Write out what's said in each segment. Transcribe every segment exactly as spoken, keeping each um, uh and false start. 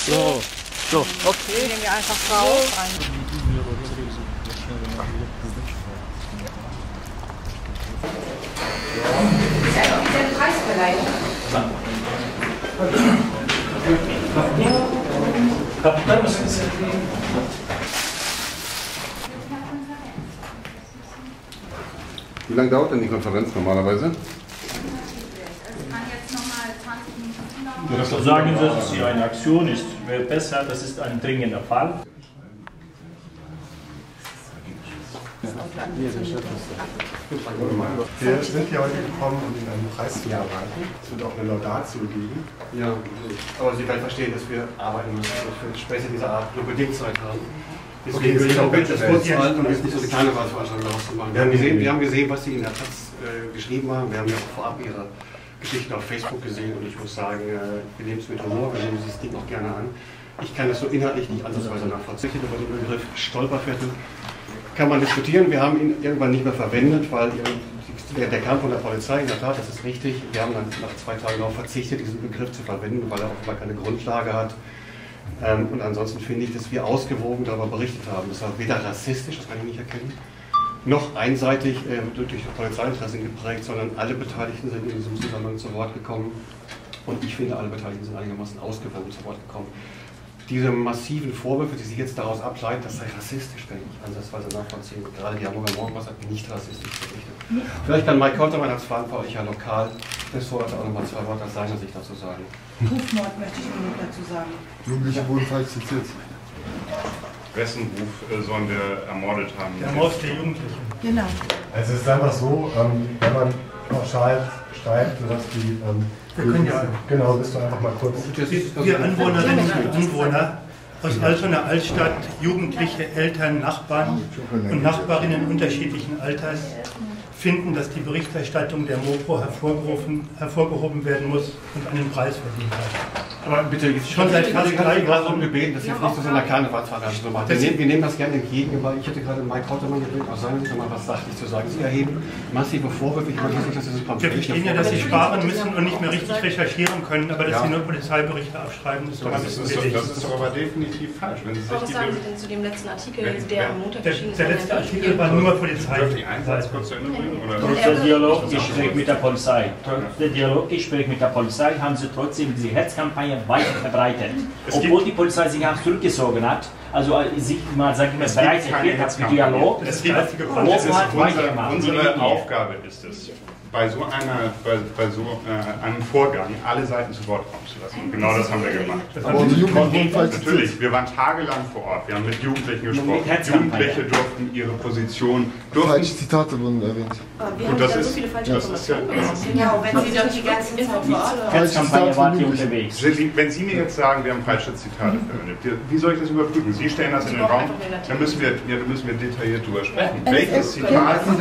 So, so, okay. Gehen wir einfach drauf. Offizielle Preisverleihung. Kapital müssen Sie. Wie lange dauert denn die Konferenz normalerweise? Ja, das sagen Sie, dass sie eine Aktion ist. Wäre besser, das ist ein dringender Fall. Wir sind hier heute gekommen, um Ihnen einen Preis zu erreichen. Es wird auch eine Laudatio geben. Ja, aber Sie werden verstehen, dass wir arbeiten müssen, dass wir Gespräche dieser Art nur bedingt Zeit haben. Deswegen Okay, will ich auch bitte das kurz halten und jetzt nicht so eine kleine Wahlveranstaltung daraus zu machen. Wir haben gesehen, wir haben gesehen, was Sie in der Taz äh, geschrieben haben. Wir haben ja auch vorab Ihre Geschichten auf Facebook gesehen und ich muss sagen, äh, wir nehmen es mit Humor, wir nehmen dieses Ding auch gerne an. Ich kann das so inhaltlich nicht ansatzweise nachvollziehen, über den Begriff Stolperviertel kann man diskutieren. Wir haben ihn irgendwann nicht mehr verwendet, weil der, der kam von der Polizei, in der Tat, das ist richtig. Wir haben dann nach zwei Tagen auch verzichtet, diesen Begriff zu verwenden, weil er offenbar keine Grundlage hat. Ähm, und ansonsten finde ich, dass wir ausgewogen darüber berichtet haben. Das war weder rassistisch, das kann ich nicht erkennen, noch einseitig äh, durch das Polizeiinteresse geprägt, sondern alle Beteiligten sind in diesem Zusammenhang zu Wort gekommen. Und ich finde, alle Beteiligten sind einigermaßen ausgewogen zu Wort gekommen. Diese massiven Vorwürfe, die sich jetzt daraus ableiten, das sei rassistisch, kann ich nicht ansatzweise nachvollziehen. Gerade die Hamburger Morgenpost hat mich nicht rassistisch berichtet. Vielleicht kann Mike Kottermann als verantwortlicher Lokalressort auch nochmal zwei Worte aus seiner Sicht dazu sagen. Rufmord möchte ich nur dazu sagen. Jugendliche wurden falsch zitiert. Wessen Ruf äh, sollen wir ermordet haben? Der Mord der Jugendlichen. Genau. Also es ist einfach so, ähm, wenn man pauschal schreibt, sodass die... Ähm, Wir können ja... Genau, bist du einfach mal kurz... Wir Anwohnerinnen und Anwohner aus Altona Altstadt, Jugendliche, Eltern, Nachbarn und Nachbarinnen unterschiedlichen Alters finden, dass die Berichterstattung der Mopro hervorgerufen, hervorgehoben werden muss und einen Preis verdient hat. Aber bitte, jetzt Schon seit fast drei gerade Jahren gebeten, dass jetzt nicht so eine Karnevalsveranstaltung machen. Wir nehmen, wir nehmen das gerne entgegen, aber ich hätte gerade Mike Kottermann gebeten, aus seiner Sicht mal was sachlich zu sagen. Sie erheben massive Vorwürfe. Ich möchte nicht, dass dieses Pamphlet... Wir verstehen ja, dass Sie sparen müssen und nicht mehr richtig recherchieren können, aber dass Ja. Sie nur Polizeiberichte abschreiben, ist doch ein Das bisschen ist, doch, billig. das ist doch aber definitiv falsch. Wenn Sie sich Was die sagen Sie denn zu dem letzten Artikel, Wenn- der am wenn- Montag Der, erschienen ist? der letzte Artikel war nur Polizei. Dürfte ich einen Satz kurz zu Ende bringen? Oder? Und Der Dialoggespräch mit der Polizei. Der Dialoggespräch mit der Polizei haben sie trotzdem diese Hetzkampagne weiter verbreitet. Obwohl die Polizei sich auch zurückgezogen hat, also sich mal, sag ich mal, bereit erklärt hat für Dialog. Das ist die einzige Das Frage. ist hat unsere, weitergemacht. unsere Aufgabe ist es, bei so, einer, bei, bei so äh, einem Vorgang alle Seiten zu Wort kommen zu lassen. Und genau das haben wir gemacht. Aber unsere Jugendlichen wurden falsch zitiert. Natürlich, wir waren tagelang vor Ort, wir haben mit Jugendlichen gesprochen. Mit Hetzkampagne. Jugendliche durften ihre Position, durften... Falsche Zitate wurden erwähnt. Aber wir Und haben das da so ist- viele falsche das ist ja- Informationen. Ja, und wenn Sie doch die ganze Zeit vor Ort waren. Hetzkampagne war die unterwegs. Wenn Sie mir jetzt sagen, wir haben falsche Zitate verwendet, wie soll ich das überprüfen? Sie stellen das in den Raum, dann müssen wir, ja, dann müssen wir detailliert drüber sprechen. Welches Zitat von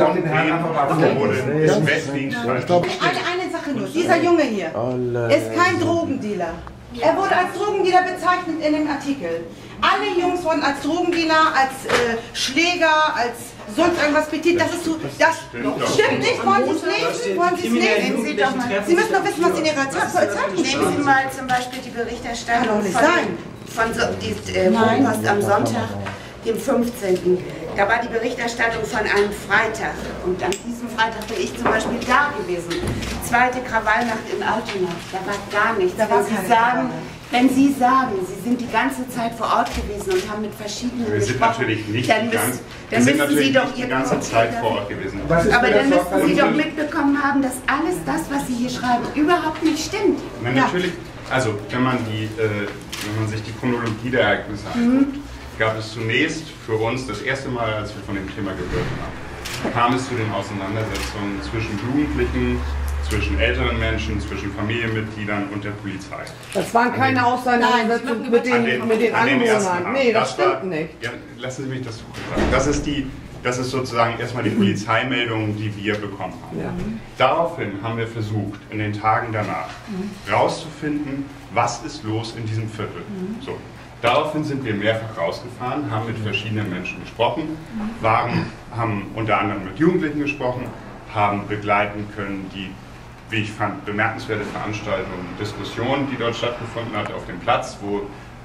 wem wurde, ist weswegen falsch? Eine, eine Sache nur. Dieser Junge hier ist kein Drogendealer. Er wurde als Drogendealer bezeichnet in dem Artikel. Alle Jungs wurden als Drogendealer, als äh, Schläger, als sonst irgendwas betitelt. Das ist so. Das stimmt nicht. Wollen Sie es lesen? Wollen Sie es lesen? Sie, doch mal, Sie müssen doch wissen, was in Ihrer Zeitung nehmen Sie steht. mal zum Beispiel die Kann Berichterstattung doch nicht von, sein. von so, die äh, Morgenpost am Sonntag, dem fünfzehnten Da war die Berichterstattung von einem Freitag. Und an diesem Freitag bin ich zum Beispiel da gewesen. Zweite Krawallnacht in Altona. Da war gar nichts. Da war wenn, Sie keine sagen, Krawalle. wenn Sie sagen, Sie sind die ganze Zeit vor Ort gewesen und haben mit verschiedenen Wir sind gesprochen, natürlich nicht dann, die müssen, ganze, dann wir sind müssten Sie natürlich doch nicht die Ihre ganze Kommentare- Zeit vor Ort gewesen. Aber dann müssten Sie doch mitbekommen haben, dass alles das, was Sie hier schreiben, überhaupt nicht stimmt. Na, natürlich, also wenn man, die, äh, wenn man sich die Chronologie der Ereignisse anguckt, gab es zunächst für uns das erste Mal, als wir von dem Thema gehört haben, kam es zu den Auseinandersetzungen zwischen Jugendlichen, zwischen älteren Menschen, zwischen Familienmitgliedern und der Polizei. Das waren keine Auseinandersetzungen mit An den, mit den an dem ersten Anwohnern. Abend. Nee, das war- stimmt nicht. Ja, lassen Sie mich das sagen. Das ist, die, das ist sozusagen erstmal die Polizeimeldung, die wir bekommen haben. Ja. Daraufhin haben wir versucht, in den Tagen danach herauszufinden, was ist los in diesem Viertel. So. Daraufhin sind wir mehrfach rausgefahren, haben mit verschiedenen Menschen gesprochen, waren, haben unter anderem mit Jugendlichen gesprochen, haben begleiten können die, wie ich fand, bemerkenswerte Veranstaltung, Diskussion, die dort stattgefunden hat auf dem Platz, wo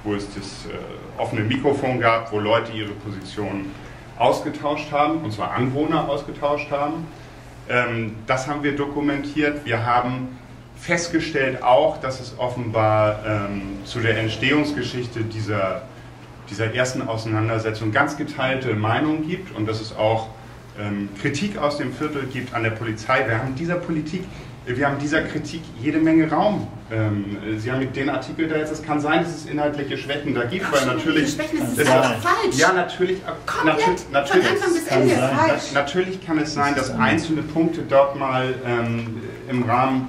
wo es das äh, offene Mikrofon gab, wo Leute ihre Position ausgetauscht haben, und zwar Anwohner ausgetauscht haben. Ähm, das haben wir dokumentiert. Wir haben festgestellt auch, dass es offenbar ähm, zu der Entstehungsgeschichte dieser, dieser ersten Auseinandersetzung ganz geteilte Meinungen gibt und dass es auch ähm, Kritik aus dem Viertel gibt an der Polizei. Wir haben dieser Politik, wir haben dieser Kritik jede Menge Raum. Ähm, Sie haben mit den Artikel da jetzt, es kann sein, dass es inhaltliche Schwächen da gibt, weil natürlich... Das ist es, falsch. Ja, natürlich. Komplett, natürlich, von Anfang bis Ende falsch. Natürlich kann es sein, dass einzelne Punkte dort mal ähm, im Rahmen,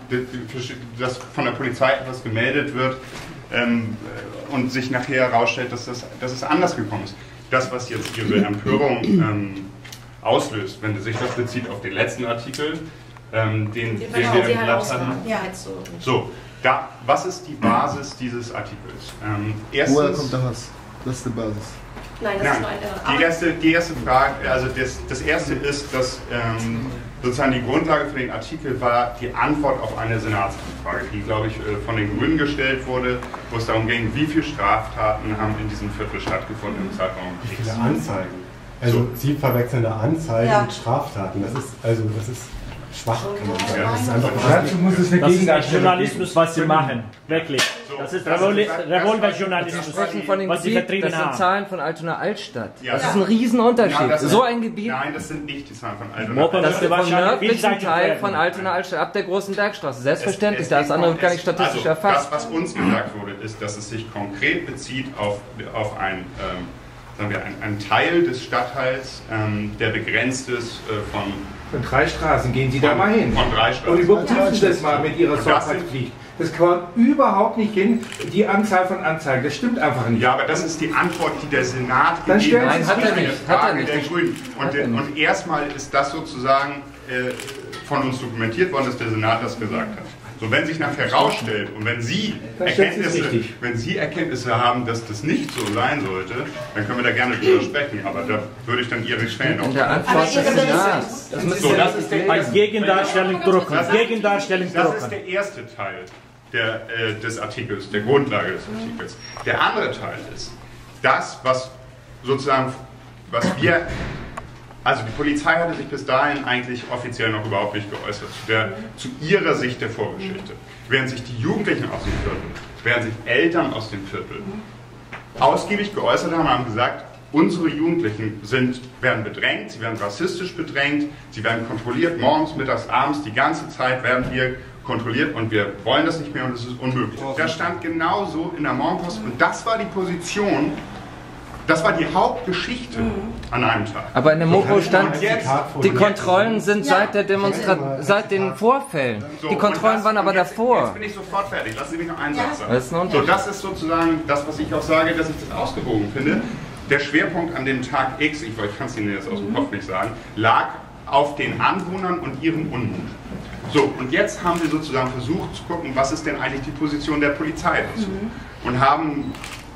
dass von der Polizei etwas gemeldet wird ähm, und sich nachher herausstellt, dass, das, dass es anders gekommen ist. Das, was jetzt Ihre Empörung ähm, auslöst, wenn sich das bezieht auf den letzten Artikel, ähm, den, den wir im Blatt hatten. Ja, so. So, da, was ist die Basis dieses Artikels? Ähm, erstens, Woher kommt das? Das ist die Basis. Nein, das Nein, ist nur eine. die erste, die erste Frage, also das, das erste ist, dass ähm, sozusagen die Grundlage für den Artikel war die Antwort auf eine Senatsanfrage, die, glaube ich, von den Grünen gestellt wurde, wo es darum ging, wie viele Straftaten haben in diesem Viertel stattgefunden im Zeitraum. Wie viele Anzeigen? Also So. Sie verwechseln da Anzeigen Ja. mit Straftaten. Das ist also das ist schwach, kann man sagen. Das ist einfach Dazu muss es eine das ist nicht Journalismus, was sie machen. Wirklich. Das ist Revol Revolverjournalismus, Sie sprechen von dem was sie Gebiet, vertrieben das sind haben. Zahlen von Altona Altstadt. Ja. Das ist ein Riesenunterschied. Nein, das sind- so ein Gebiet, Nein, das sind nicht die Zahlen von Altona. Moped das müsste ist vom wahrscheinlich nördlichen vielseitig Teil werden. von Altona Altstadt ab der großen Bergstraße. Selbstverständlich, Es- es das geht andere kon- wird gar nicht es- statistisch also, erfasst. Das, was uns gesagt wurde, ist, dass es sich konkret bezieht auf, auf ein, ähm, sagen wir, ein, ein Teil des Stadtteils, ähm, der begrenzt ist äh, von, Von drei Straßen gehen Sie da mal hin. von drei Und Straßen. überprüfen Sie das mal mit Ihrer Und das sind- Sorgfaltspflicht. Das kommt überhaupt nicht hin, die Anzahl von Anzeigen. Das stimmt einfach nicht. Ja, aber das ist die Antwort, die der Senat Dann gegeben stellen hat. Sie Nein, hat er Das ist nicht. eine Hat er Frage nicht. der Grünen. Und, Hat er nicht. und erstmal ist das sozusagen äh, von uns dokumentiert worden, dass der Senat das gesagt hat. So, wenn sich nachher herausstellt und wenn Sie, Dann stellt sie es Erkenntnisse, richtig. wenn Sie Erkenntnisse haben, dass das nicht so sein sollte, dann können wir da gerne drüber sprechen. Aber da würde ich dann Ihre Quellen In der auch. Antwort des Senats. Das müsste So, das ist der Als erste, Gegendarstellung drucken. Das ist- Gegendarstellung das ist drucken. der erste Teil der, äh, des Artikels, der Grundlage des Artikels. Der andere Teil ist das, was sozusagen, was wir, also die Polizei hatte sich bis dahin eigentlich offiziell noch überhaupt nicht geäußert, zu, der, zu ihrer Sicht der Vorgeschichte. Während sich die Jugendlichen aus dem Viertel, während sich Eltern aus dem Viertel ausgiebig geäußert haben, haben gesagt, unsere Jugendlichen sind, werden bedrängt, sie werden rassistisch bedrängt, sie werden kontrolliert, morgens, mittags, abends, die ganze Zeit werden wir kontrolliert und wir wollen das nicht mehr und es ist unmöglich. Das stand genauso in der Morgenpost und das war die Position, das war die Hauptgeschichte an einem Tag. Aber in der Mopo stand, Und jetzt- die und Kontrollen sind seit der Demonstra seit den Vorfällen. So, Die und Kontrollen das- waren aber und jetzt, davor. Jetzt bin ich sofort fertig. Lassen Sie mich noch einen Satz sagen. Das ist ein So, Unterschied. das ist sozusagen das, was ich auch sage, dass ich das ausgewogen finde. Der Schwerpunkt an dem Tag X, ich, ich kann es Ihnen jetzt aus dem Kopf nicht sagen, lag auf den Anwohnern und ihrem Unmut. So, und jetzt haben wir sozusagen versucht zu gucken, was ist denn eigentlich die Position der Polizei dazu. Und haben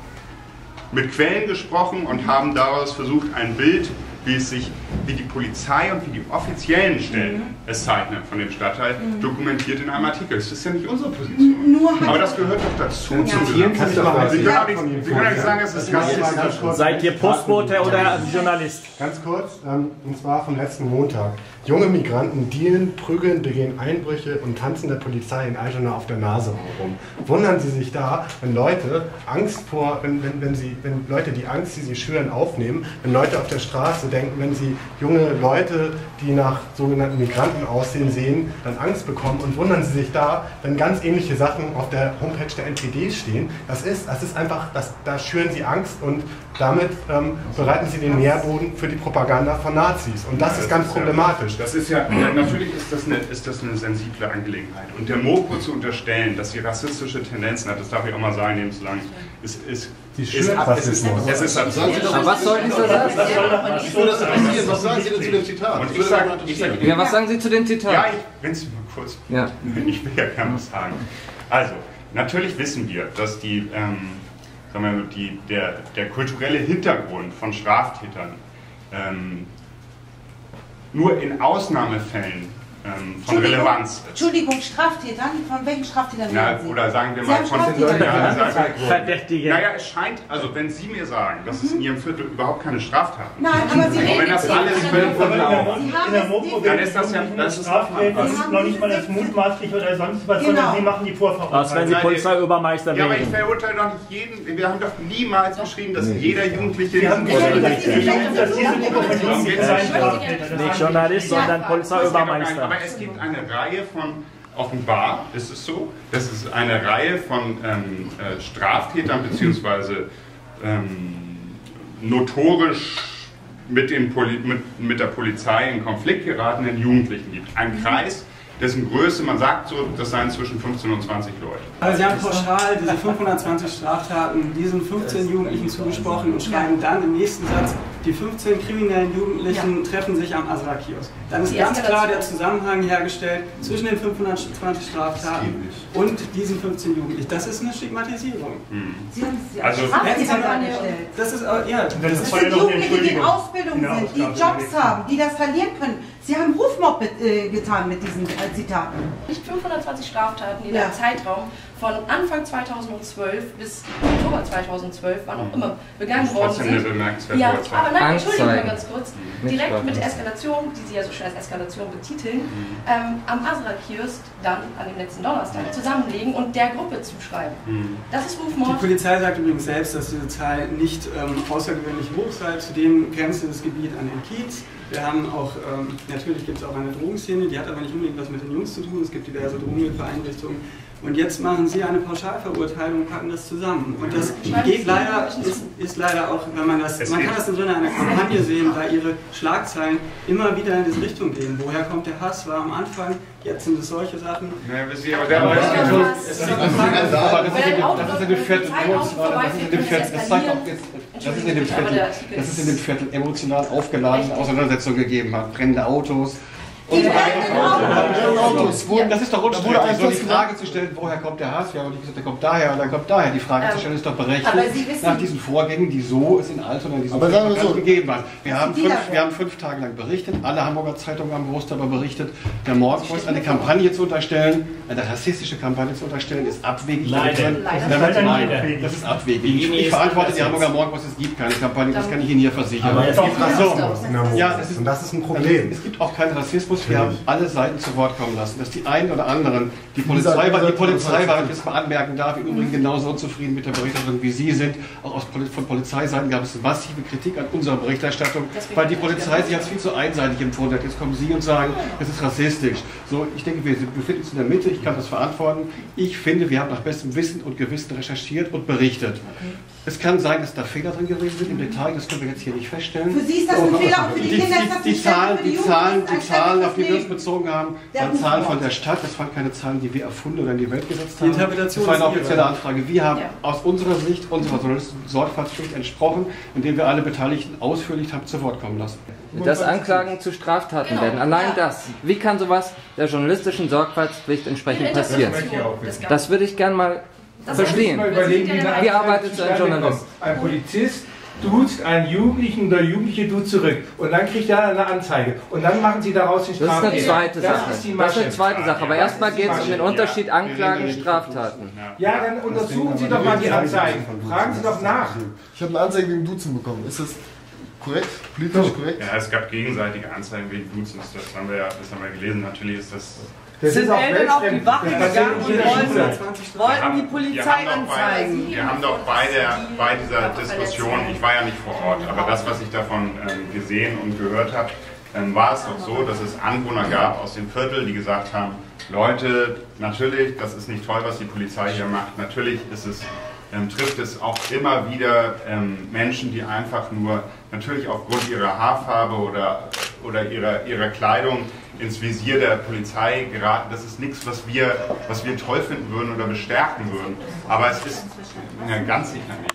mit Quellen gesprochen und haben daraus versucht, ein Bild, wie es sich, wie die Polizei und wie die offiziellen Stellen es zeichnen von dem Stadtteil, dokumentiert in einem Artikel. Das ist ja nicht unsere Position. Nur halt- Aber das gehört doch dazu. Dann zum zitieren Gesetz. Sie doch mal. Sie können auch nicht, Sie können auch nicht sagen, es ist rassistisch. Seid ihr Postbote oder Journalist? Ganz kurz, ähm, und zwar vom letzten Montag. Junge Migranten dealen, prügeln, begehen Einbrüche und tanzen der Polizei in Altona auf der Nase herum. Wundern Sie sich da, wenn Leute Angst vor, wenn, wenn, wenn, sie, wenn Leute die Angst, die sie schüren, aufnehmen, wenn Leute auf der Straße denken, wenn sie junge Leute, die nach sogenannten Migranten aussehen, sehen, dann Angst bekommen und wundern Sie sich da, wenn ganz ähnliche Sachen auf der Homepage der N P D stehen. Das ist, das ist einfach, das, da schüren Sie Angst und damit ähm, bereiten Sie den Nährboden für die Propaganda von Nazis. Und das ist ganz problematisch. Das ist ja, ja, natürlich ist das, eine, ist das eine sensible Angelegenheit. Und der Mopo zu unterstellen, dass sie rassistische Tendenzen hat, das darf ich auch mal sagen, neben zu lang, ist, ist, Die ist, schürt ist, Rassismus. es ist absurd. Aber was soll dieser Satz? Ich will das interessieren. Was sagen Sie denn zu dem Zitat? Und ich sage, ich sag, Ja, was sagen Sie zu dem Zitat? ja, ich, wenn Sie mal kurz, Ja. ich will ja gerne was sagen. Also, natürlich wissen wir, dass die, ähm, sagen wir, die, der, der kulturelle Hintergrund von Straftätern ähm, nur in Ausnahmefällen ähm, von Relevanz ist. Entschuldigung, Straftätern? Von welchen Straftätern Ja, reden Sie? oder sagen wir Sie mal haben von Straftäter ja, gesagt. sagen, Verdächtige. Naja, es scheint, also wenn Sie mir sagen, dass es in Ihrem Viertel überhaupt keine Straftaten Nein, aber Sie und wenn reden das jetzt alles nicht völlig von von In der Mopo dann ist das ja das ist Strafrecht, das ist noch nicht mal das mutmaßlich oder sonst was, Genau. sondern Sie machen die Vorverurteilung. Als wenn Sie Polizeiübermeister Ja, aber ich wären. verurteile doch nicht jeden. Wir haben doch niemals geschrieben, dass jeder Jugendliche Sie haben diesen gesagt, Kurs dass diese Gruppe von Jugendlichen sein Straftäter. Nicht Journalist, sondern Polizeiübermeister. Aber es gibt eine Reihe von, offenbar ist es so, dass es eine Reihe von ähm, äh, Straftätern bzw. Ähm, notorisch mit, den Poli mit, mit der Polizei in Konflikt geratenen Jugendlichen gibt. Ein Kreis, dessen Größe, man sagt so, das seien zwischen fünfzehn und zwanzig Leute. Also Sie haben pauschal diese fünfhundertzwanzig Straftaten diesen fünfzehn Jugendlichen zugesprochen und schreiben dann im nächsten Satz, die fünfzehn kriminellen Jugendlichen ja. treffen sich am Azra-Kiosk. Dann ist ganz klar der Zusammenhang hergestellt zwischen den fünfhundertzwanzig Straftaten und diesen fünfzehn Jugendlichen. Das ist eine Stigmatisierung. Hm. Sie haben es also, dargestellt. Das ist, ja, das, das sind Jugendliche, die in Ausbildung sind, die Jobs haben, die das verlieren können. Sie haben Rufmob äh, getan mit diesen äh, Zitaten. Nicht fünfhundertzwanzig Straftaten in ja. einem Zeitraum von Anfang zweitausendzwölf bis Oktober zweitausendzwölf, wann auch immer, begangen worden sind. Eine bemerkenswerte Ja, aber nein, Entschuldigung mal Anzeigen. ganz kurz. Nicht Direkt mit Straftaten. Eskalation, die Sie ja so schön als Eskalation betiteln, ähm, am Azra-Kiosk dann an dem letzten Donnerstag zusammenlegen und der Gruppe zuschreiben. Mhm. Das ist Die Rufmord. Polizei sagt übrigens selbst, dass diese Zahl nicht ähm, außergewöhnlich hoch sei. Zudem grenzt das Gebiet an den Kiez. Wir haben auch, ähm, natürlich gibt es auch eine Drogenszene, die hat aber nicht unbedingt was mit den Jungs zu tun. Es gibt diverse Drogenhilfeeinrichtungen. Und jetzt machen Sie eine Pauschalverurteilung und packen das zusammen. Und das geht leider, ist, ist leider auch, wenn man das, man kann das in so einer Kampagne sehen, da Ihre Schlagzeilen immer wieder in diese Richtung gehen. Woher kommt der Hass? War am Anfang, jetzt sind es solche Sachen. Ja, aber Sie, aber der aber das ist in dem Viertel emotional, das ist in dem Viertel, das zeigt auch jetzt, das ist in dem Viertel, das ist in dem Viertel emotional aufgeladene Auseinandersetzungen gegeben hat, brennende Autos. Und das ist doch unstrittig, so die Frage zu stellen, woher kommt der Hass? Ja, und ich gesagt, der kommt daher und dann kommt daher. Die Frage ähm, zu stellen ist doch berechtigt nach diesen Vorgängen, die so es in Altona in diesem Viertel so gegeben hat. Wir haben, fünf, wir haben fünf Tage lang berichtet, alle Hamburger Zeitungen haben bewusst darüber berichtet. Der Morgenpost eine Kampagne zu unterstellen, eine rassistische Kampagne zu unterstellen, ist abwegig. Leider. Leider. Leider. Das ist abwegig. Ich, ich verantworte die Hamburger Morgenpost, es gibt keine Kampagne, das kann ich Ihnen hier versichern. Aber es gibt Rassismus so. Ja, es ist, und das ist ein Problem. Es gibt auch keinen Rassismus. Wir haben alle Seiten zu Wort kommen lassen, dass die einen oder anderen, die Polizei war, die Polizei war, wenn ich das mal anmerken darf, im Übrigen genauso zufrieden mit der Berichterstattung wie Sie sind. Auch aus, von Polizeiseiten gab es massive Kritik an unserer Berichterstattung, weil die Polizei sich als viel zu einseitig empfunden hat. Jetzt kommen Sie und sagen, das ist rassistisch. So, ich denke, wir befinden uns in der Mitte, ich kann das verantworten. Ich finde, wir haben nach bestem Wissen und Gewissen recherchiert und berichtet. Es kann sein, dass da Fehler drin gewesen sind im Detail, das können wir jetzt hier nicht feststellen. Für Sie ist das ein Fehler, auch für die, die Kinder ist das die, die Zahlen, die Zahlen, die Zahlen, auf die wir uns Leben. bezogen haben, waren Zahlen von der Stadt, das waren keine Zahlen, die wir erfunden oder in die Welt gesetzt haben. Die Interpretation das war eine ist offizielle ihre. Anfrage. Wir haben Ja. aus unserer Sicht unserer Sorgfaltspflicht entsprochen, indem wir alle Beteiligten ausführlich haben zu Wort kommen lassen. Dass Anklagen zu Straftaten Genau. werden. Allein Ja. das. Wie kann sowas der journalistischen Sorgfaltspflicht entsprechend Eine passieren? Interpretation des Ganzen. Das würde ich gern mal Das verstehen. Mal überlegen, wie eine Wie Anzeige arbeitet so ein zustande Journalist? kommt. Ein Polizist duzt einen Jugendlichen oder Jugendliche duzt zurück und dann kriegt er eine Anzeige und dann machen sie daraus den Das ist eine Straftäter. zweite Das Sache. ist die Das ist eine Masche. zweite Sache. Aber erstmal geht es um den Unterschied Ja. Anklagen, Straftaten. Ja, dann untersuchen Sie doch mal die Anzeigen. Fragen Sie doch nach. Ich habe eine Anzeige wegen Duzen bekommen. Ist das korrekt? Politisch korrekt? Ja, es gab gegenseitige Anzeigen wegen Duzen, das haben wir ja das haben wir gelesen. Natürlich ist das. Das Sind ist auch Eltern auf die weltfremd. Wache Das gegangen passiert und in jeder wollten, Schule. wollten die Polizei wir haben doch anzeigen? bei, wir haben doch bei, der, bei dieser Diskussion, ich war ja nicht vor Ort, aber das, was ich davon ähm, gesehen und gehört habe, ähm, war es doch so, dass es Anwohner gab aus dem Viertel, die gesagt haben, Leute, natürlich, das ist nicht toll, was die Polizei hier macht, natürlich ist es, ähm, trifft es auch immer wieder ähm, Menschen, die einfach nur, natürlich aufgrund ihrer Haarfarbe oder, oder ihrer, ihrer Kleidung, ins Visier der Polizei geraten. Das ist nichts, was wir, was wir toll finden würden oder bestärken würden. Aber es ist ja, ganz sicher nicht.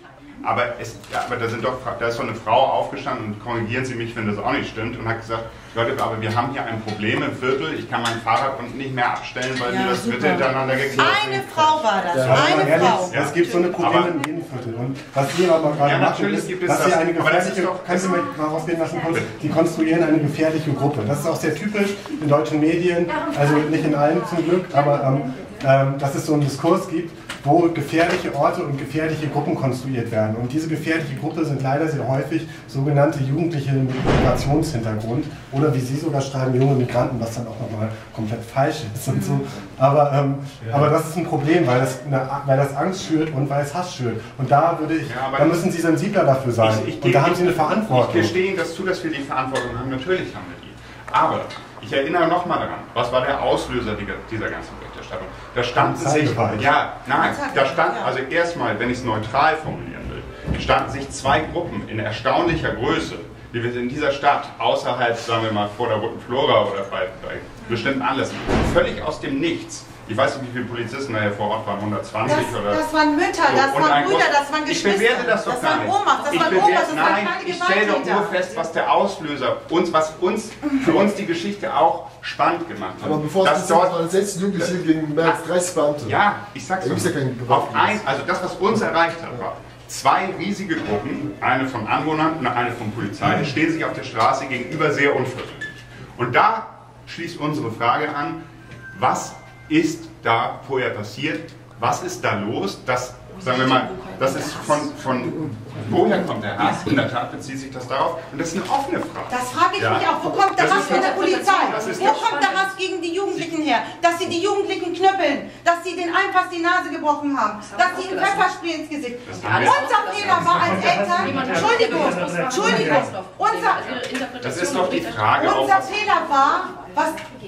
Aber, es, ja, aber da, sind doch, da ist doch eine Frau aufgestanden, und korrigieren Sie mich, wenn das auch nicht stimmt, und hat gesagt, Leute, aber wir haben hier ein Problem im Viertel, ich kann mein Fahrrad unten nicht mehr abstellen, weil Ja, wir das super. wird hintereinander geklärt. Eine Frau war das, Ja, eine ehrlich, Frau. es gibt so eine Probleme in jedem Viertel. Und was ihr aber gerade Ja, macht, natürlich ist, gibt es dass das. ihr eine Aber das ist gefährliche, doch- kannst du mich mal ausreden lassen, Kunst? Die konstruieren eine gefährliche Gruppe. Das ist auch sehr typisch in deutschen Medien, also nicht in allen zum Glück, aber ähm, ähm, dass es so einen Diskurs gibt, wo gefährliche Orte und gefährliche Gruppen konstruiert werden. Und diese gefährliche Gruppe sind leider sehr häufig sogenannte Jugendliche mit Migrationshintergrund oder wie Sie sogar schreiben, junge Migranten, was dann auch nochmal komplett falsch ist und so. Aber, ähm, ja. aber das ist ein Problem, weil das, eine, weil das Angst schürt und weil es Hass schürt. Und da würde ich, Ja, da müssen Sie sensibler dafür sein. Ich, ich und da gebe- haben Sie eine Verantwortung. Ich gestehe Ihnen das zu, dass wir die Verantwortung haben. Natürlich haben wir die. Aber ich erinnere nochmal daran, was war der Auslöser dieser, dieser ganzen Berichterstattung? Da standen sich, ja, nein, da stand, also erstmal, wenn ich es neutral formulieren will, standen sich zwei Gruppen in erstaunlicher Größe, die wir in dieser Stadt, außerhalb, sagen wir mal, vor der Roten Flora oder bei, bei bestimmten Anlässen, völlig aus dem Nichts. Ich weiß nicht, wie viele Polizisten da hier vor Ort waren, hundertzwanzig Das, oder? das waren Mütter, So, das und waren ein Brüder, Gott- das waren Ich Geschwister. bewerte das doch das gar waren nicht. Omas, das ich waren bewerte, Omas, das waren nein, keine ich stelle doch nur Gewalttäter. fest, was der Auslöser, uns, was uns, für uns die Geschichte auch spannend gemacht hat. Aber bevor es Dass passiert, dort, waren sechzehn Jugendliche gegen mehr als dreißig Beamte. ja, ich sag's Da gibt's doch. ja keinen Auf ein, also das, was uns erreicht hat, war zwei riesige Gruppen, eine von Anwohnern und eine von Polizei, die stehen sich auf der Straße gegenüber sehr unversöhnlich. Und da schließt unsere Frage an, was ist da vorher passiert? Was ist da los? Das, sagen wir mal, das ist von, von woher kommt der Hass? In der Tat bezieht sich das darauf. Und das ist eine offene Frage. Das frage ich Ja. mich auch. Wo kommt der Das Hass ist von der doch- Polizei? das ist Wo doch- kommt der Hass gegen die Jugendlichen her? Dass sie die Jugendlichen knüppeln, dass sie den einen fast die Nase gebrochen haben, dass sie ihnen Pfefferspray ins Gesicht. haben wir- Unser Fehler war als Eltern, Entschuldigung, Entschuldigung, unser, Das ist doch die Frage, auch unser was Fehler war, was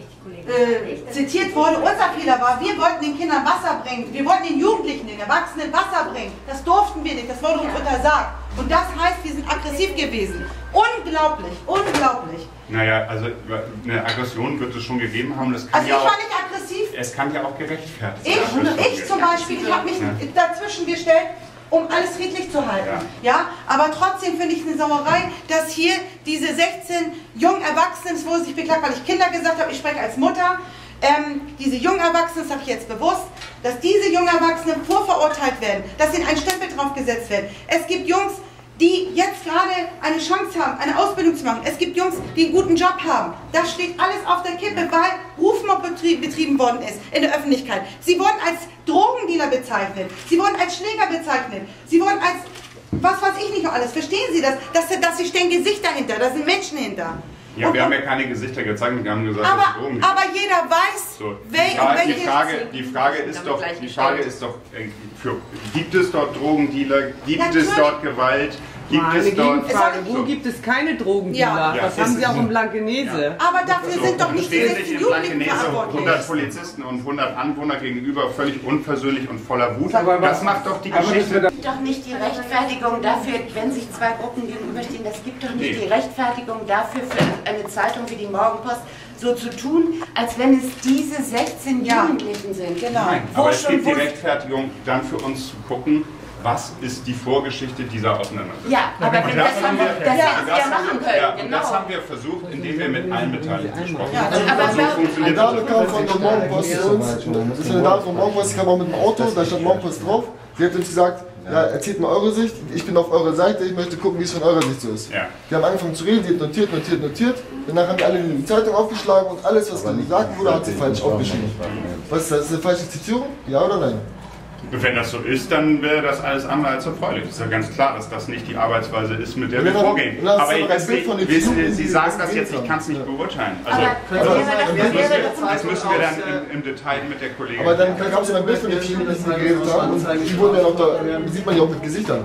äh, zitiert wurde, unser Fehler war, wir wollten den Kindern Wasser bringen, wir wollten den Jugendlichen, den Erwachsenen Wasser bringen. Das durften wir nicht, das wurde uns untersagt. Und das heißt, wir sind aggressiv gewesen. Unglaublich, unglaublich. Naja, also eine Aggression wird es schon gegeben haben. Das kann Also ja ich war auch, nicht aggressiv. es kann ja auch gerechtfertigt Ich, sein. ich zum Beispiel, ich habe mich Ja. dazwischen gestellt, um alles friedlich zu halten. Ja. Aber trotzdem finde ich es eine Sauerei, dass hier diese sechzehn jungen Erwachsenen, es wurde sich beklagt, weil ich Kinder gesagt habe, ich spreche als Mutter, ähm, diese jungen Erwachsenen, das habe ich jetzt bewusst, dass diese jungen Erwachsenen vorverurteilt werden, dass ihnen ein Stempel drauf gesetzt wird. Es gibt Jungs, die jetzt gerade eine Chance haben, eine Ausbildung zu machen. Es gibt Jungs, die einen guten Job haben. Das steht alles auf der Kippe, weil Rufmord betrie betrieben worden ist in der Öffentlichkeit. Sie wurden als Drogendealer bezeichnet. Sie wurden als Schläger bezeichnet. Sie wurden als, was weiß ich nicht noch alles. Verstehen Sie das? Dass, dass Sie stehen Gesichter hinter, da sind Menschen hinter. Ja, wir haben ja keine Gesichter gezeigt, wir haben gesagt, Aber, dass es Drogen gibt. aber jeder weiß, So, die, wel, Frage, welche... die, Frage, die Frage ist doch, die Frage ist doch, äh, für, gibt es dort Drogendealer, gibt Natürlich. es dort Gewalt, gibt Mal es eine dort... Gegenfrage, wo So. gibt es keine Drogendealer? Ja. Das Ja, haben ist- sie auch in Blankenese. Aber dafür So, sind doch und nicht die stehen sich sechzehn in Jugendlichen Blankenese verantwortlich. hundert Polizisten und hundert Anwohner gegenüber völlig unversöhnlich und voller Wut. Aber was- Das macht doch die aber Geschichte... das Es gibt doch nicht die Rechtfertigung dafür, wenn sich zwei Gruppen gegenüberstehen, das gibt doch nicht Nee. die Rechtfertigung dafür für eine Zeitung wie die Morgenpost, so zu tun, als wenn es diese sechzehn Jugendlichen sind. Genau. Nein, Wo aber es schon- gibt die wo- Rechtfertigung dann für uns zu gucken, was ist die Vorgeschichte dieser Auseinandersetzung. Ja, aber Und wenn das haben wir- das ja, hätten und wir ja haben machen wir- können, ja, und genau. das haben wir versucht, indem wir mit allen Beteiligten gesprochen Ja, haben. aber so wer- funktioniert Eine Dame das. kam von der Morgenpost zu uns. Das ist eine Dame von Morgenpost, die kam auch mit dem Auto, da stand Morgenpost drauf. Sie hat uns gesagt, ja, erzählt mal eure Sicht, ich bin auf eurer Seite, ich möchte gucken, wie es von eurer Sicht so ist. Ja. Wir haben angefangen zu reden, sie hat notiert, notiert, notiert. Danach haben wir alle die Zeitung aufgeschlagen und alles, was gesagt wurde, hat sie falsch aufgeschrieben. Was ist das? Ist das eine falsche Zitierung? Ja oder nein? Wenn das so ist, dann wäre das alles andere als erfreulich. Es ist ja ganz klar, dass das nicht die Arbeitsweise ist, mit der Ja, wir dann- vorgehen. dann hast Aber du ich, doch ein das, Bild von den wissen, Figuren, Sie die sagen das das jetzt, geredet ich kann es nicht beurteilen. Also, Aber- also, aber wäre das- das, wäre müssen das wir, von das müssen wir dann aus, im, im Detail mit der Kollegin. Aber dann gab es ja ein Bild von den Figuren, die geredet haben und die wurden ja noch da, sieht man ja auch mit Gesichtern.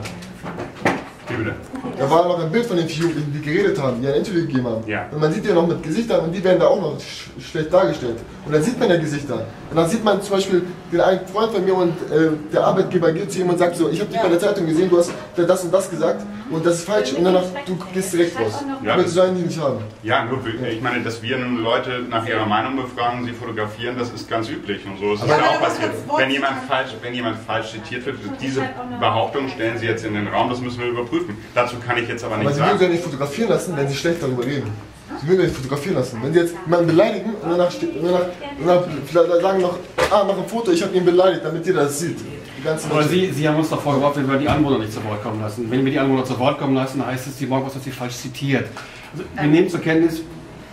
Wie bitte? Da war noch ein Bild von den vier Jugendlichen, die geredet haben, die ein Interview gegeben haben. Ja. Und man sieht die noch mit Gesichtern und die werden da auch noch sch schlecht dargestellt. Und dann sieht man ja Gesichter. Und dann sieht man zum Beispiel den einen Freund von mir und äh, der Arbeitgeber geht zu ihm und sagt so, ich habe dich bei der Zeitung gesehen, du hast das und das gesagt und das ist falsch und danach, du gehst direkt raus. Ja, aber das sollen die nicht haben. Ja, nur, ich meine, dass wir nun Leute nach ihrer Meinung befragen, sie fotografieren, das ist ganz üblich und so ist es ja auch passiert. Wenn jemand, falsch, wenn jemand falsch zitiert wird, diese Behauptung stellen Sie jetzt in den Raum, das müssen wir überprüfen. Dazu kann ich jetzt aber nicht aber sagen. Sie würden ja nicht fotografieren lassen, wenn Sie schlecht darüber reden. Sie würden ja nicht fotografieren lassen. Wenn Sie jetzt jemanden beleidigen und danach, und danach, und danach vielleicht sagen noch, ah, mach ein Foto, ich habe ihn beleidigt, damit jeder das sieht. Aber Sie, Sie haben uns doch vorgeworfen, wenn wir die Anwohner nicht zu Wort kommen lassen. Wenn wir die Anwohner zu Wort kommen lassen, heißt es, die Morgenpost hat sie falsch zitiert. Also, wir nehmen zur Kenntnis,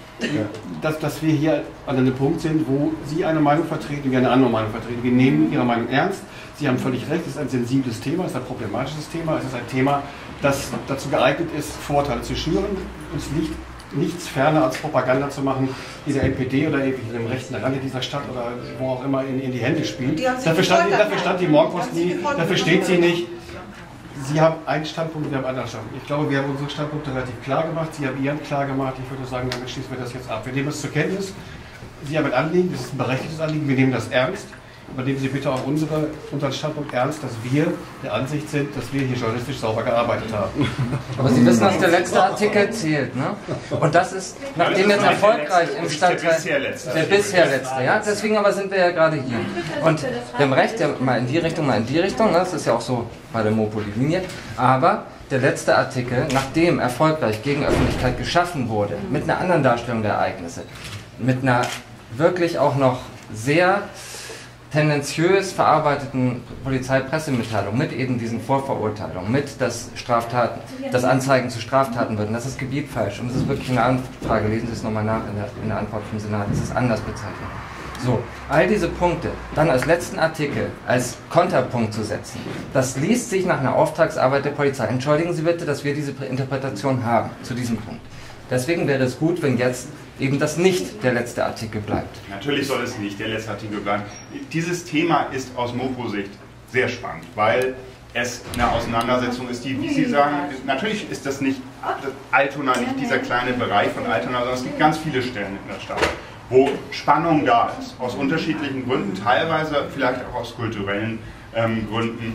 dass, dass wir hier an einem Punkt sind, wo Sie eine Meinung vertreten, wir eine andere Meinung vertreten. Wir nehmen Ihre Meinung ernst. Sie haben völlig recht, es ist ein sensibles Thema, es ist ein problematisches Thema, es ist ein Thema, das dazu geeignet ist, Vorurteile zu schüren. Uns liegt nichts ferner als Propaganda zu machen, die der N P D oder irgendwie dem rechten Rande dieser Stadt oder wo auch immer in, in die Hände spielt. Dafür stand, dafür stand die Morgenpost nie, dafür steht sie nicht. Sie haben einen Standpunkt, wir haben einen anderen Standpunkt. Ich glaube, wir haben unsere Standpunkte relativ klar gemacht, Sie haben Ihren klar gemacht. Ich würde sagen, damit schließen wir das jetzt ab. Wir nehmen es zur Kenntnis. Sie haben ein Anliegen, das ist ein berechtigtes Anliegen, wir nehmen das ernst. Aber nehmen Sie bitte auch unsere, unseren Standpunkt ernst, dass wir der Ansicht sind, dass wir hier journalistisch sauber gearbeitet haben. Aber Sie wissen, dass der letzte Artikel zählt, ne? Und das ist, nachdem jetzt erfolgreich im Stadtteil... Der bisher letzte. Der bisher letzte, ja? Deswegen aber sind wir ja gerade hier. Und wir haben recht, ja, mal in die Richtung, mal in die Richtung, ne? Das ist ja auch so bei der Mopo die Linie. Aber der letzte Artikel, nachdem erfolgreich gegen Öffentlichkeit geschaffen wurde, mit einer anderen Darstellung der Ereignisse, mit einer wirklich auch noch sehr tendenziös verarbeiteten Polizeipressemitteilung mit eben diesen Vorverurteilungen, mit dass Straftaten, dass Anzeigen zu Straftaten würden, das ist Gebiet falsch und das ist wirklich eine Anfrage, lesen Sie es nochmal nach in der, in der Antwort vom Senat, das ist anders bezeichnet. So, all diese Punkte dann als letzten Artikel als Konterpunkt zu setzen, das liest sich nach einer Auftragsarbeit der Polizei. Entschuldigen Sie bitte, dass wir diese Interpretation haben zu diesem Punkt. Deswegen wäre es gut, wenn jetzt eben das nicht der letzte Artikel bleibt. Natürlich soll es nicht der letzte Artikel bleiben. Dieses Thema ist aus Mopo-Sicht sehr spannend, weil es eine Auseinandersetzung ist, die, wie Sie sagen, natürlich ist das nicht Altona, nicht dieser kleine Bereich von Altona, sondern es gibt ganz viele Stellen in der Stadt, wo Spannung da ist, aus unterschiedlichen Gründen, teilweise vielleicht auch aus kulturellen ähm, Gründen.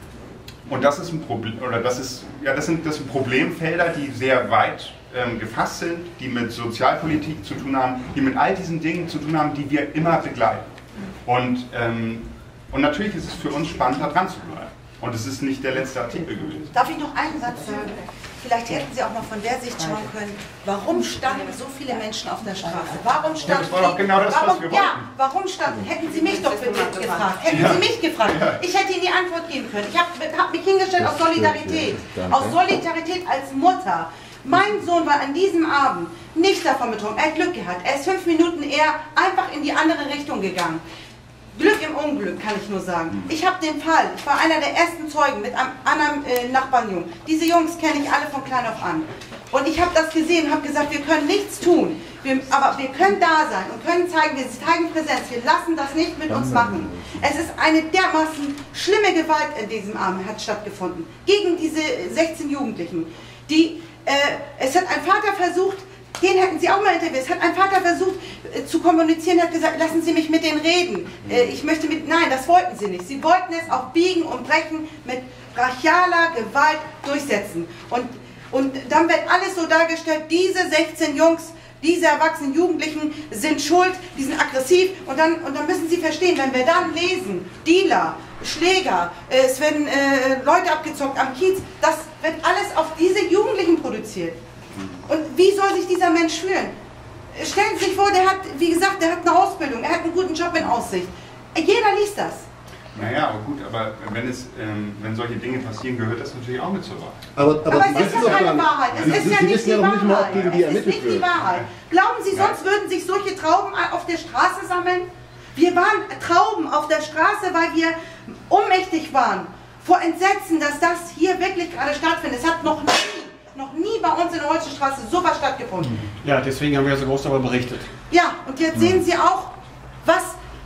Und das ist ein Problem, oder das ist, ja, das sind, das sind Problemfelder, die sehr weit ähm, gefasst sind, die mit Sozialpolitik zu tun haben, die mit all diesen Dingen zu tun haben, die wir immer begleiten. Und, ähm, und natürlich ist es für uns spannend, da dran zu bleiben. Und es ist nicht der letzte Artikel gewesen. Darf ich noch einen Satz sagen? Vielleicht hätten Sie auch noch von der Sicht schauen können, warum standen so viele Menschen auf der Straße? Warum standen ja, das war doch genau das, warum, was wir wollten. Ja, warum standen? Hätten Sie mich doch bitte gefragt. Hätten ja. Sie mich gefragt. Ich hätte Ihnen die Antwort geben können. Ich habe hab mich hingestellt aus Solidarität. Aus Solidarität als Mutter. Mein Sohn war an diesem Abend nicht davon betroffen. Er hat Glück gehabt. Er ist fünf Minuten eher einfach in die andere Richtung gegangen. Glück im Unglück, kann ich nur sagen. Ich habe den Fall, ich war einer der ersten Zeugen mit einem anderen äh, Nachbarnjungen. Diese Jungs kenne ich alle von klein auf an. Und ich habe das gesehen und habe gesagt, wir können nichts tun. Wir, aber wir können da sein und können zeigen, wir zeigen Präsenz. Wir lassen das nicht mit uns machen. Es ist eine dermaßen schlimme Gewalt in diesem Abend hat stattgefunden. Gegen diese sechzehn Jugendlichen. Die, äh, es hat ein Vater versucht, den hätten Sie auch mal interviewt. Es hat ein Vater versucht äh, zu kommunizieren, hat gesagt, lassen Sie mich mit denen reden. Äh, ich möchte mit, nein, das wollten Sie nicht. Sie wollten es auf Biegen und Brechen mit brachialer Gewalt durchsetzen. Und, und dann wird alles so dargestellt, diese sechzehn Jungs, diese erwachsenen Jugendlichen sind schuld, die sind aggressiv. Und dann, und dann müssen Sie verstehen, wenn wir dann lesen, Dealer, Schläger, äh, es werden äh, Leute abgezockt am Kiez, das wird alles auf diese Jugendlichen produziert. Und wie soll sich dieser Mensch fühlen? Stellen Sie sich vor, der hat, wie gesagt, der hat eine Ausbildung, er hat einen guten Job in Aussicht. Jeder liest das. Naja, aber gut, aber wenn, es, ähm, wenn solche Dinge passieren, gehört das natürlich auch mit zur Wahrheit. Aber, aber, aber es ist ja keine Wahrheit. Es ist ja nicht die Wahrheit. Es ist nicht die Wahrheit. Glauben Sie, sonst würden sich solche Trauben auf der Straße sammeln? Wir waren Trauben auf der Straße, weil wir ohnmächtig waren. Vor Entsetzen, dass das hier wirklich gerade stattfindet. Es hat noch nie noch nie bei uns in der Holzenstraße sowas stattgefunden. Ja, deswegen haben wir so groß darüber berichtet. Ja, und jetzt sehen Sie auch, was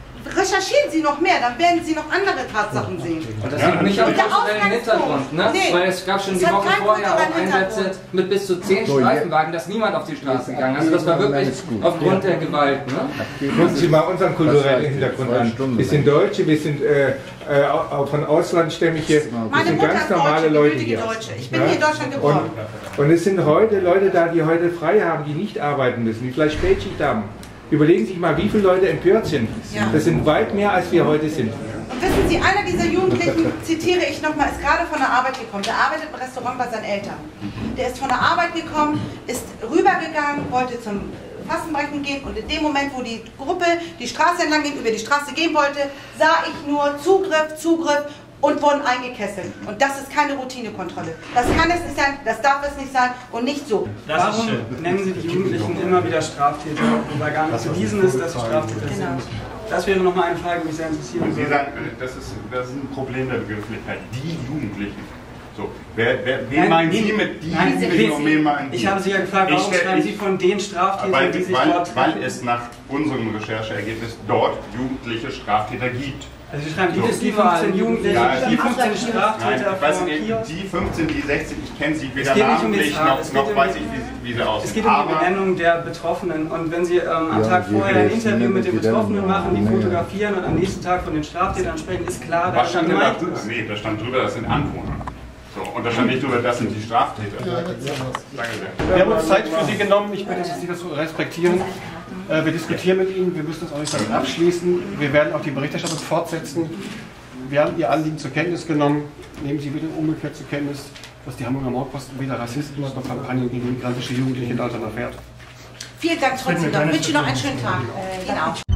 recherchieren Sie noch mehr, dann werden Sie noch andere Tatsachen sehen. Und das liegt nicht am Und der kulturellen Hintergrund, ne? Nee, Weil es gab schon die es hat Woche keinen vorher auch kulturellen Einsätze Hintergrund. mit bis zu zehn Streifenwagen, da ist niemand auf die Straße gegangen. Also das war wirklich aufgrund der Gewalt. Ne? Gucken Sie mal unseren kulturellen Hintergrund an. Wir sind Deutsche, wir sind äh, äh, auch von Auslandstämmige, wir sind ganz normale Leute hier. Deutsche. Ich bin hier in Deutschland geboren. Und, und es sind heute Leute da, die heute frei haben, die nicht arbeiten müssen, die vielleicht Spätschicht haben. Überlegen Sie sich mal, wie viele Leute empört sind. Ja. Das sind weit mehr, als wir heute sind. Und wissen Sie, einer dieser Jugendlichen, zitiere ich nochmal, ist gerade von der Arbeit gekommen. Der arbeitet im Restaurant bei seinen Eltern. Der ist von der Arbeit gekommen, ist rübergegangen, wollte zum Fastenbrechen gehen und in dem Moment, wo die Gruppe die Straße entlang ging, über die Straße gehen wollte, sah ich nur Zugriff, Zugriff und wurden eingekesselt. Und das ist keine Routinekontrolle. Das kann es nicht sein, das darf es nicht sein und nicht so. Warum nennen Sie die Jugendlichen immer wieder Straftäter, wobei gar nicht bewiesen ist, dass sie Straftäter sind? Genau. Das wäre nochmal eine Frage, die mich sehr interessieren Sie würde. sagen, das ist, das ist ein Problem der Begrifflichkeit. Die Jugendlichen. So, wer, wer, wen Nein, meinen nee, Sie mit die nein, Jugendlichen und wen meinen Sie? Ich habe Sie ja gefragt, warum Ich- schreiben ich- Sie von den Straftätern, weil, die sich weil, dort weil es nach unserem Rechercheergebnis dort jugendliche Straftäter gibt. Also Sie schreiben, So. die, die fünfzehn Jugendliche, Ja, die fünfzehn Nein, Straftäter ich weiß von nicht, Kiosk. die fünfzehn, die sechzehn, ich kenne sie Es weder geht nicht um die namentlich Zahl, noch, es geht noch um weiß die- ich, wie, wie sie aussehen. Es geht um die Aber Benennung der Betroffenen und wenn Sie ähm, am Ja, Tag wir vorher ein wissen, Interview mit den die Betroffenen dann- machen, die naja. fotografieren und am nächsten Tag von den Straftätern sprechen, ist klar, was stand denn da gemeint drüber? ist. Nee, da stand drüber, das sind Anwohner. So, und da stand nicht drüber, das sind die Straftäter. Danke sehr. Wir haben uns Zeit für Sie genommen. Ich bitte Sie, das zu respektieren. Äh, wir diskutieren mit Ihnen. Wir müssen das auch nicht damit abschließen. Wir werden auch die Berichterstattung fortsetzen. Wir haben Ihr Anliegen zur Kenntnis genommen. Nehmen Sie bitte umgekehrt zur Kenntnis, dass die Hamburger Morgenpost weder Rassismus noch Kampagnen gegen migrantische Jugendliche in Deutschland erfährt. Vielen Dank trotzdem. Ich wünsche Ihnen noch einen schönen Tag. Ihnen auch.